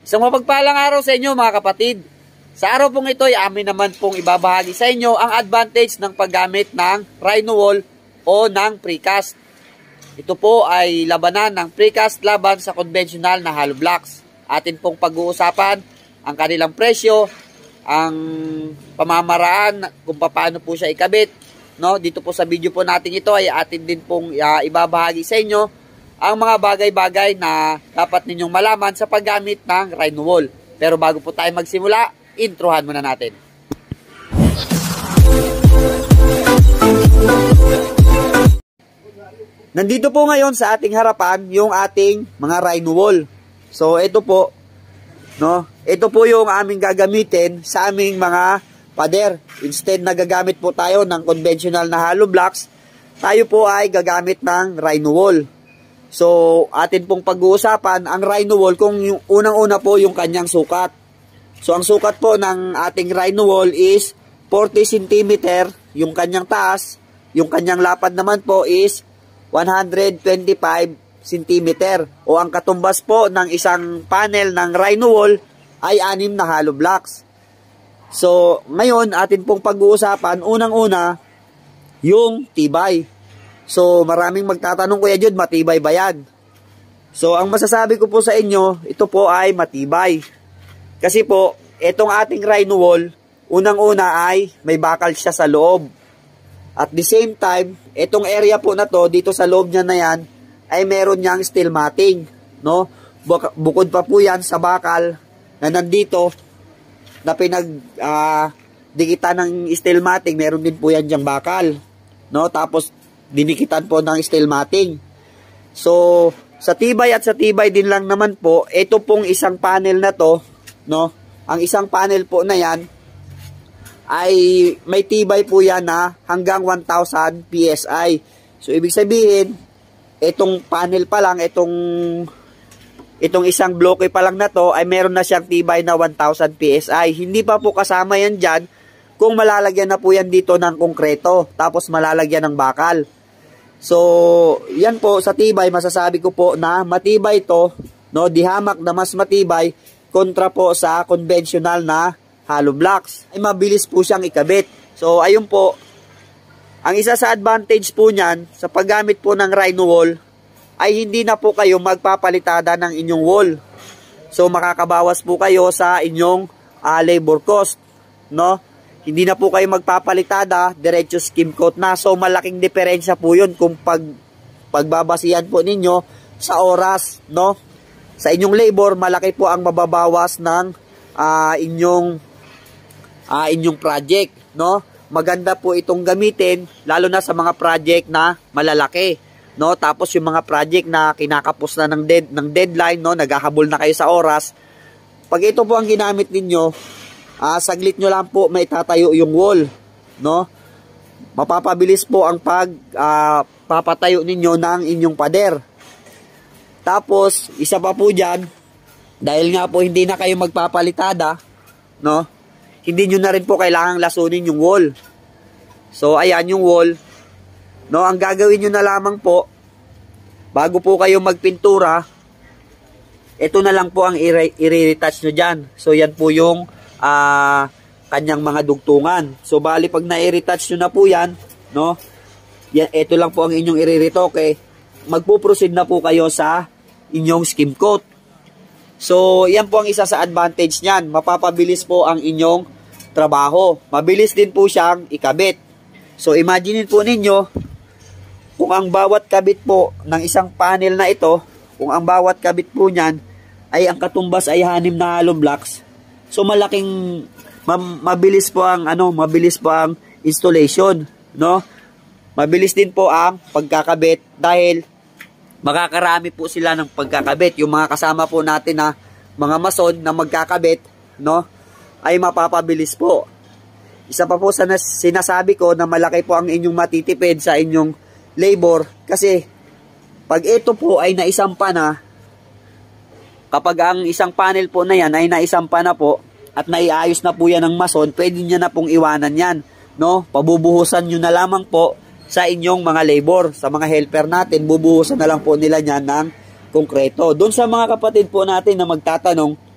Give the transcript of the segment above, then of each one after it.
Isang mapagpalang araw sa inyo mga kapatid. Sa araw pong ito ay amin naman pong ibabahagi sa inyo ang advantage ng paggamit ng Rhino Wall o ng precast. Ito po ay labanan ng precast laban sa conventional na hollow blocks. Atin pong pag-uusapan ang kanilang presyo, ang pamamaraan kung paano po siya ikabit. No, dito po sa video po natin ito ay atin din pong ibabahagi sa inyo ang mga bagay-bagay na dapat ninyong malaman sa paggamit ng Rhino Wall. Pero bago po tayo magsimula, introhan muna natin. Nandito po ngayon sa ating harapan yung ating mga Rhino Wall. So ito po, no? Ito po yung aming gagamitin sa aming mga pader. Instead na gagamit po tayo ng conventional na hollow blocks, tayo po ay gagamit ng Rhino Wall. So, atin pong pag-uusapan ang Rhino Wall kung yung unang-una po yung kanyang sukat. So, ang sukat po ng ating Rhino Wall is 40 cm yung kanyang taas. Yung kanyang lapad naman po is 125 cm. O ang katumbas po ng isang panel ng Rhino Wall ay 6 na hollow blocks. So, ngayon atin pong pag-uusapan unang-una yung tibay. So, maraming magtatanong, Kuya Jude, matibay ba yan? So, ang masasabi ko po sa inyo, ito po ay matibay. Kasi po, itong ating Rhino Wall, unang-una ay may bakal siya sa loob. At the same time, itong area po na to, dito sa loob niya na yan, ay meron niyang steel matting. No? Bukod pa po yan sa bakal na nandito, na pinagdikitan ng steel matting, meron din po yan diyang bakal. No? Tapos, dinikitan po ng steel matting. So, sa tibay at sa tibay din lang naman po, ito pong isang panel na to, no? Ang isang panel po na yan, ay may tibay po yan na hanggang 1,000 PSI. So, ibig sabihin, itong panel pa lang, itong isang bloke pa lang na to, ay meron na siyang tibay na 1,000 PSI. Hindi pa po kasama yan dyan, kung malalagyan na po yan dito ng konkreto, tapos malalagyan ng bakal. So, yan po sa tibay, masasabi ko po na matibay to, no, dihamak na mas matibay kontra po sa conventional na hollow blocks. Ay mabilis po siyang ikabit. So, ayun po, ang isa sa advantage po niyan sa paggamit po ng Rhino Wall ay hindi na po kayo magpapalitada ng inyong wall. So, makakabawas po kayo sa inyong labor cost, no? Hindi na po kayo magpapalitada, diretso skim coat na. So, malaking diferensya po yun kung pagbabasihan po ninyo sa oras, no? Sa inyong labor, malaki po ang mababawas ng inyong project, no? Maganda po itong gamitin, lalo na sa mga project na malalaki, no? Tapos yung mga project na kinakapos na ng deadline, no? Naghahabol na kayo sa oras. Pag ito po ang ginamit ninyo, saglit nyo lang po may tatayo yung wall, no? Mapapabilis po ang papatayo ninyo ng inyong pader. Tapos, isa pa po dyan, dahil nga po hindi na kayo magpapalitada, no? Hindi nyo na rin po kailangang lasunin yung wall. So, ayan yung wall, no? Ang gagawin nyo na lamang po, bago po kayo magpintura, ito na lang po ang i-retouch nyo dyan. So, yan po yung kanyang mga dugtungan. So, bali pag na-retouch nyo na po yan, no? Yan, ito lang po ang inyong i-retoke. Magpo-proceed na po kayo sa inyong skim coat. So, yan po ang isa sa advantage niyan. Mapapabilis po ang inyong trabaho. Mabilis din po siyang ikabit. So, imagine po ninyo, kung ang bawat kabit po ng isang panel na ito, kung ang bawat kabit po niyan ay ang katumbas ay 6 na hollow blocks. So, mabilis po ang installation, no? Mabilis din po ang pagkakabit dahil makakarami po sila ng pagkakabit. Yung mga kasama po natin na mga mason na magkakabit, no, ay mapapabilis po. Isa pa po sa sinasabi ko na malaki po ang inyong matitipid sa inyong labor kasi pag ito po ay naisampa na, kapag ang isang panel po na yan ay naisampa na po at naiayos na po yan ng mason, pwede nyo na pong iwanan yan, no? Pabubuhusan nyo na lamang po sa inyong mga labor, sa mga helper natin, bubuhusan na lang po nila yan ng konkreto. Doon sa mga kapatid po natin na magtatanong,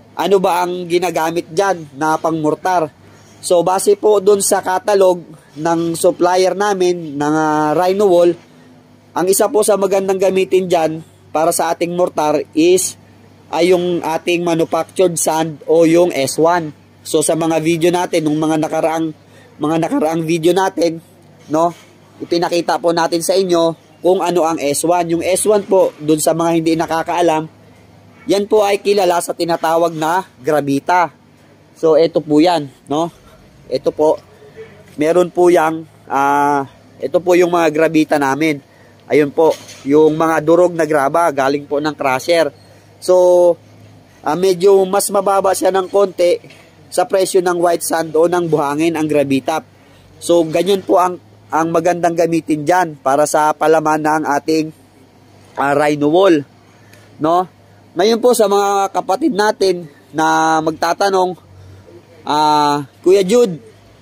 ano ba ang ginagamit dyan na pangmortar. So base po dun sa catalog ng supplier namin ng Rhino Wall, ang isa po sa magandang gamitin dyan para sa ating mortar is ay yung ating manufactured sand o yung S1. So sa mga video natin, nung mga nakaraang video natin, no, ipinakita po natin sa inyo kung ano ang S1. Yung S1 po, dun sa mga hindi nakakaalam, yan po ay kilala sa tinatawag na gravita. So ito po yan, no? Ito po, meron po yang ito po yung mga gravita namin. Ayun po, yung mga durog na graba galing po ng crusher. So medyo mas mababa siya ng konti sa presyo ng white sand o ng buhangin ang gravita. So ganyan po ang magandang gamitin diyan para sa palaman ng ating Rhino Wall, no? Ngayon po sa mga kapatid natin na magtatanong, Kuya Jude,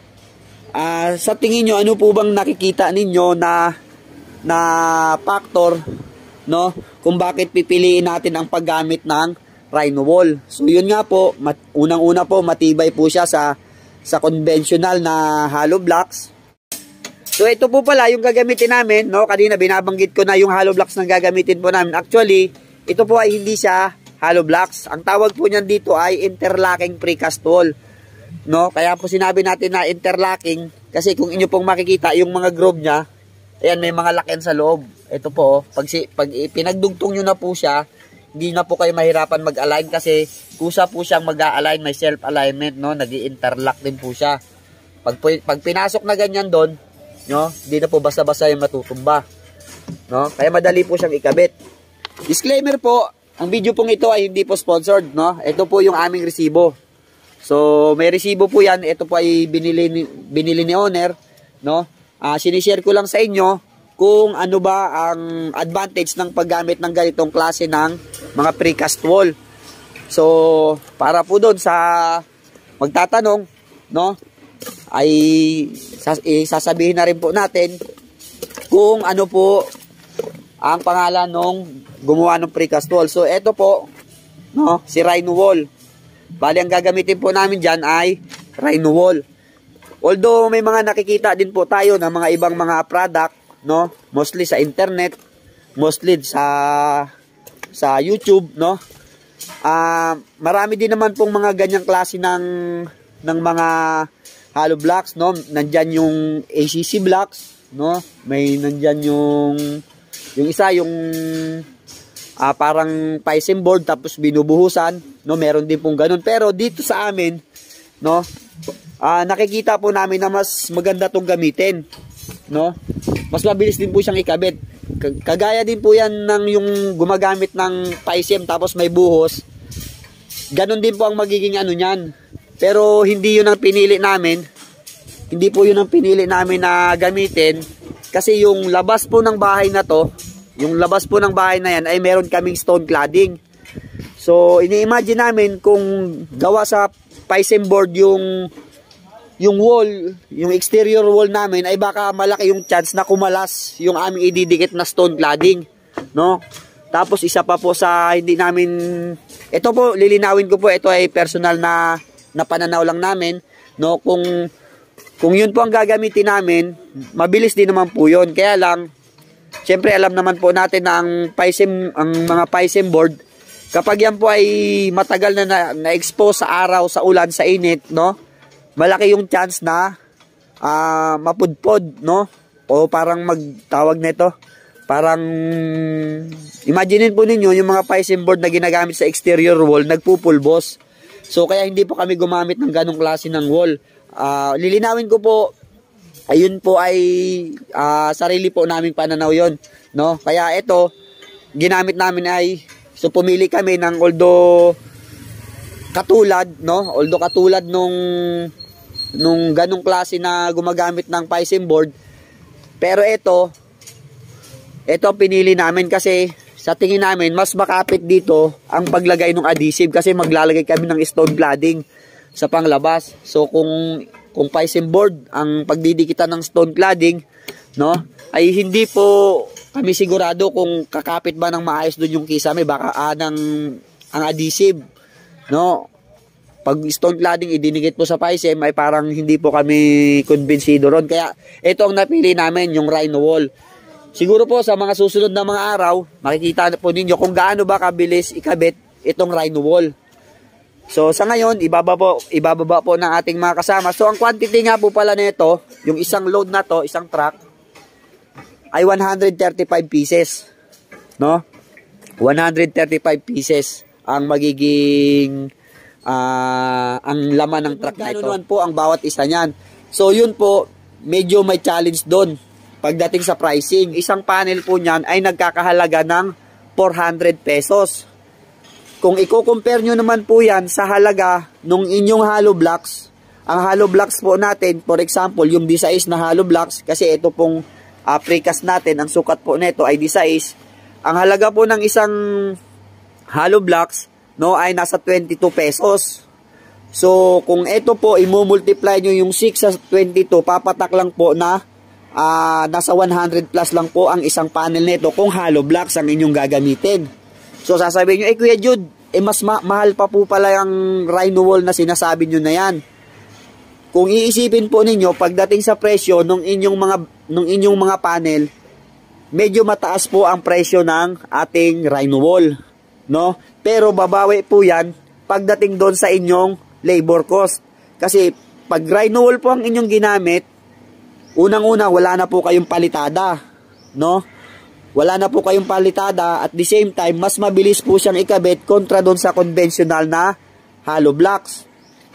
sa tingin nyo, ano po bang nakikita ninyo na factor, no, kung bakit pipiliin natin ang paggamit ng Rhino Wall? So yun nga po, unang-una po matibay po siya sa conventional na hollow blocks. So ito po pala yung gagamitin namin, no? Kanina binabanggit ko na yung hollow blocks na gagamitin po namin. Actually, ito po ay hindi siya hollow blocks. Ang tawag po niyan dito ay interlocking precast wall, no? Kaya po sinabi natin na interlocking kasi kung inyo pong makikita yung mga groove niya, ayan, may mga laken sa loob. Ito po, pag pinagdugtong nyo na po siya, hindi na po kayo mahirapan mag-align kasi kusa po siyang mag-a-align, may self-alignment, no? Nag-i-interlock din po siya. Pag pinasok na ganyan doon, no, hindi na po basta-basta yung matutumba, no? Kaya madali po siyang ikabit. Disclaimer po, ang video pong ito ay hindi po sponsored, no? Ito po yung aming resibo. So, may resibo po yan. Ito po ay binili ni owner, no? Sinishare ko lang sa inyo kung ano ba ang advantage ng paggamit ng ganitong klase ng mga precast wall. So, para po doon sa magtatanong, no, ay sasabihin na rin po natin kung ano po ang pangalan nung gumawa ng precast wall. So, ito po, no, si Rhino Wall. Bali, ang gagamitin po namin dyan ay Rhino Wall. Although may mga nakikita din po tayo ng mga ibang mga product, no, mostly sa internet, mostly sa YouTube, no. Marami din naman pong mga ganyang klase ng mga hollow blocks, no. Nandyan yung ACC blocks, no. May nandyan yung isa yung parang pisum board tapos binubuhusan, no. Meron din pong ganun. Pero dito sa amin, no, nakikita po namin na mas maganda tong gamitin, no. Mas mabilis din po siyang ikabit. Kagaya din po yan ng yung gumagamit ng pisum tapos may buhos. Ganun din po ang magiging ano niyan. Pero hindi yun ang pinili namin. Hindi po yun ang pinili namin na gamitin. Kasi yung labas po ng bahay na to, yung labas po ng bahay na yan ay meron kaming stone cladding. So, ini-imagine namin kung gawa sa pisum board yung wall, yung exterior wall namin, ay baka malaki yung chance na kumalas yung aming ididikit na stone cladding, no? Tapos isa pa po sa hindi namin, ito po, lilinawin ko po, ito ay personal na pananaw lang namin, no? Kung yun po ang gagamitin namin, mabilis din naman po yun. Kaya lang, syempre alam naman po natin na ang mga pisum board, kapag yan po ay matagal na expose sa araw, sa ulan, sa init, no? Malaki yung chance na mapudpod, no? O parang magtawag nito, parang imaginein po ninyo yung mga pisum board na ginagamit sa exterior wall, nagpupulbos. So kaya hindi po kami gumamit ng ganong klase ng wall. Lilinawin ko po, ayun po ay sarili po naming pananaw yon, no? Kaya ito, ginamit namin ay, so pumili kami ng although katulad nung ganong klase na gumagamit ng pisum board. Pero ito pinili namin kasi sa tingin namin mas makapit dito ang paglagay ng adhesive kasi maglalagay kami ng stone cladding sa panglabas. So kung pisum board ang pagdidikitan ng stone cladding, no, ay hindi po kami sigurado kung kakapit ba ng maayos doon yung kisame, baka ang adhesive, no. Pag stone cladding idinikit po sa PICEM ay parang hindi po kami konbensido ron. Kaya ito ang napili namin, yung Rhino Wall. Siguro po sa mga susunod na mga araw, makikita po ninyo kung gaano ba kabilis ikabit itong Rhino Wall. So sa ngayon, ibababa po ng ating mga kasama. So ang quantity nga po pala nito, yung isang load na to, isang truck, ay 135 pieces. No? 135 pieces ang magiging ang laman ng truck na ito. Gano'n po ang bawat isa niyan. So yun po, medyo may challenge doon pagdating sa pricing. Isang panel po niyan ay nagkakahalaga ng 400 pesos. Kung i-compare nyo naman po yan sa halaga nung inyong hollow blocks, ang hollow blocks po natin, for example, yung D6 na hollow blocks, kasi ito pong precast natin, ang sukat po nito ay D6. Ang halaga po ng isang hollow blocks, no, ay nasa 22 pesos. So, kung ito po, i-multiply nyo yung 6 sa 22, papatak lang po na nasa 100 plus lang po ang isang panel nito kung hollow blocks ang inyong gagamitin. So, sasabihin nyo, Kuya Jude, mas mahal pa po pala yung Rhino Wall na sinasabi nyo na yan. Kung iisipin po ninyo, pagdating sa presyo nung inyong mga panel, medyo mataas po ang presyo ng ating Rhino Wall. No? Pero babawi po yan pagdating doon sa inyong labor cost. Kasi pag Rhino Wall po ang inyong ginamit, unang-una wala na po kayong palitada, no? Wala na po kayong palitada, at the same time mas mabilis po siyang ikabit kontra doon sa conventional na hollow blocks.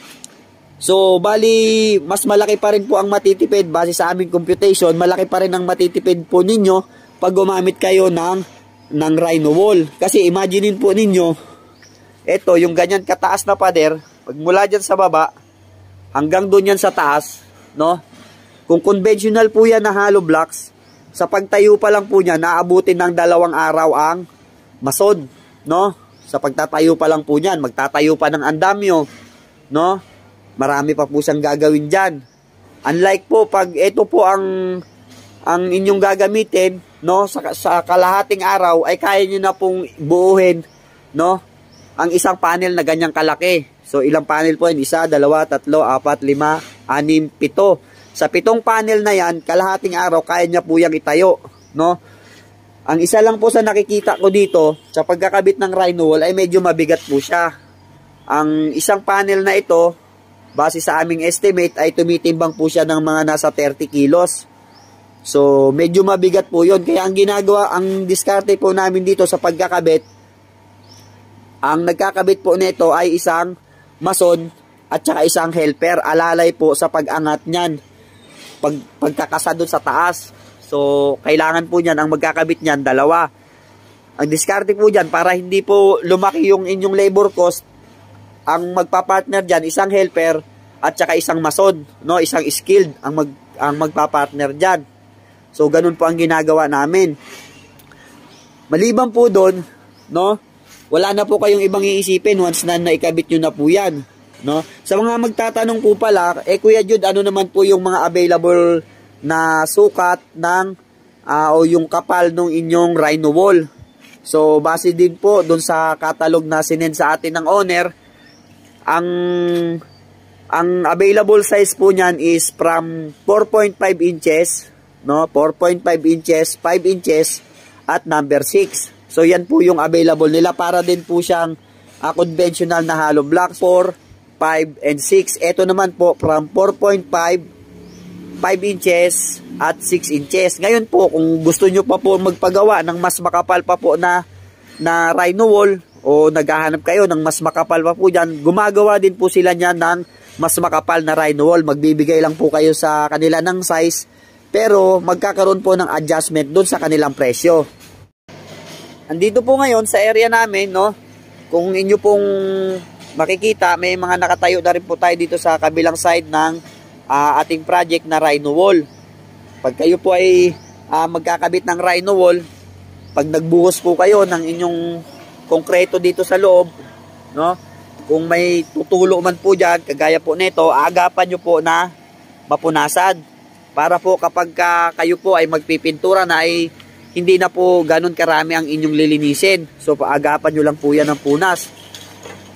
So bali mas malaki pa rin po ang matitipid base sa aming computation, malaki pa rin ang matitipid po ninyo pag gumamit kayo ng Rhino Wall. Kasi imaginein po ninyo, ito yung ganyan kataas na pader, pag mula dyan sa baba hanggang doon yan sa taas, no? Kung conventional po yan na hollow blocks, sa pagtayo pa lang po niya, naabutin ng 2 araw ang masod, no? Sa pagtatayo pa lang po niyan, magtatayo pa ng andamyo, no? Marami pa po siyang gagawin dyan. Unlike po, pag ito po ang inyong gagamitin, no? Sa kalahating araw, ay kaya nyo na pong buuhin, no? Ang isang panel na ganyang kalaki. So, ilang panel po yun? 1, 2, 3, 4, 5, 6, 7. Sa 7 panel na yan, kalahating araw, kaya niya po yung itayo, no? Ang isa lang po sa nakikita ko dito, sa pagkakabit ng Rhino Wall, ay medyo mabigat po siya. Ang isang panel na ito, base sa aming estimate, ay tumitimbang po siya ng mga nasa 30 kilos. So, medyo mabigat po yun. Kaya ang ginagawa, ang diskarte po namin dito sa pagkakabit, ang nagkakabit po nito ay isang mason at saka isang helper. Alalay po sa pag-angat niyan. Pagkakasa doon sa taas. So, kailangan po niyan, ang magkakabit niyan, 2. Ang diskarte po diyan, para hindi po lumaki yung inyong labor cost, ang magpa-partner diyan, isang helper at saka isang mason, no? Isang skilled ang magpa-partner diyan. So, ganun po ang ginagawa namin. Maliban po doon, no? Wala na po kayong ibang iisipin once na naikabit nyo na po yan. No? Sa mga magtatanong po pala, Kuya Jude, ano naman po yung mga available na sukat ng o yung kapal ng inyong Rhino Wall? So, base din po doon sa catalog na sinend sa atin ng owner, ang available size po niyan is from 4.5 inches, no? 4.5 inches, 5 inches, at number 6. So, yan po yung available nila. Para din po siyang conventional na hollow blocks, 4, 5, and 6. Ito naman po from 4.5, 5 inches, at 6 inches. Ngayon po, kung gusto nyo pa po magpagawa ng mas makapal pa po na Rhino Wall, o naghahanap kayo ng mas makapal pa po dyan, gumagawa din po sila niyan ng mas makapal na Rhino Wall. Magbibigay lang po kayo sa kanila ng size, pero magkakaroon po ng adjustment doon sa kanilang presyo. Andito po ngayon sa area namin, no? Kung inyo pong makikita, may mga nakatayo na rin po tayo dito sa kabilang side ng ating project na Rhino Wall. Pag kayo po ay magkakabit ng Rhino Wall, pag nagbuhos po kayo ng inyong konkreto dito sa loob, no? Kung may tutulo man po dyan, kagaya po nito, aagapan nyo po na mapunasan. Para po kapag kayo po ay magpipintura na, ay hindi na po ganun karami ang inyong lilinisin. So, paagapan nyo lang po yan ng punas, no?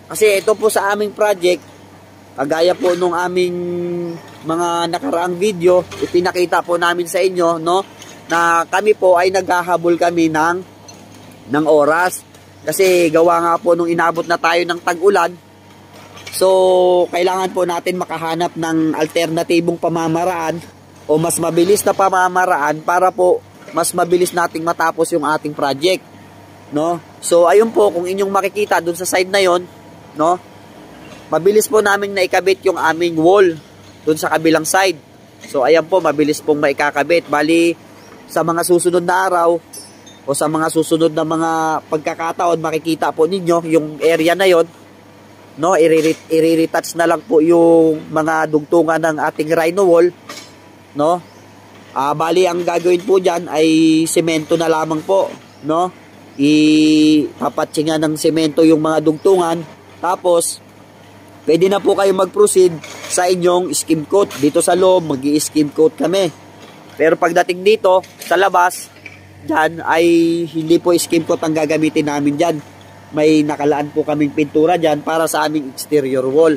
Kasi ito po sa aming project, kagaya po nung aming mga nakaraang video, ipinakita po namin sa inyo, no, na kami po ay naghahabol kami ng oras. Kasi gawa nga po nung inabot na tayo ng tag-ulan, so kailangan po natin makahanap ng alternatibong pamamaraan o mas mabilis na pamamaraan para po mas mabilis nating matapos yung ating project, no? So ayun po, kung inyong makikita dun sa side na yon, no, mabilis po namin naikabit yung aming wall dun sa kabilang side. So ayan po, mabilis pong maikakabit. Bali sa mga susunod na araw o sa mga susunod na mga pagkakataon, makikita po ninyo yung area na yon, no, i-retouch na lang po yung mga dugtungan ng ating rhino wall, no. Bali ang gagawin po diyan ay semento na lamang po, no. Ipapatsingan ng semento yung mga dugtungan, tapos pwede na po kayo mag-proceed sa inyong skim coat. Dito sa loob, mag-i-skim coat kami. Pero pagdating dito, sa labas, dyan ay hindi po skim coat ang gagamitin namin dyan. May nakalaan po kaming pintura dyan para sa aming exterior wall.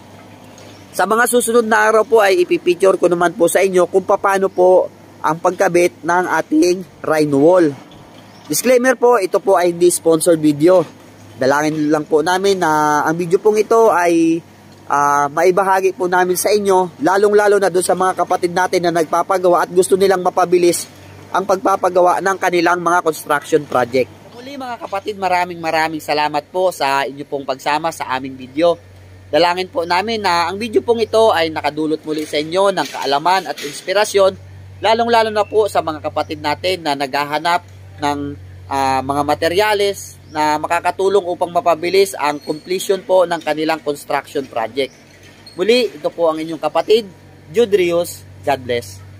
Sa mga susunod na araw po ay ipipicture ko naman po sa inyo kung paano po ang pagkabit ng ating rhino wall. Disclaimer po, ito po ay hindi sponsored video. Dalangin lang po namin na ang video pong ito ay maibahagi po namin sa inyo, lalong-lalo na doon sa mga kapatid natin na nagpapagawa at gusto nilang mapabilis ang pagpapagawa ng kanilang mga construction project. Muli mga kapatid, maraming salamat po sa inyo pong pagsama sa aming video. Dalangin po namin na ang video pong ito ay nakadulot muli sa inyo ng kaalaman at inspirasyon, lalong-lalo na po sa mga kapatid natin na naghahanap ng mga materyales na makakatulong upang mapabilis ang completion po ng kanilang construction project. Muli, ito po ang inyong kapatid, Jude Rios. God bless.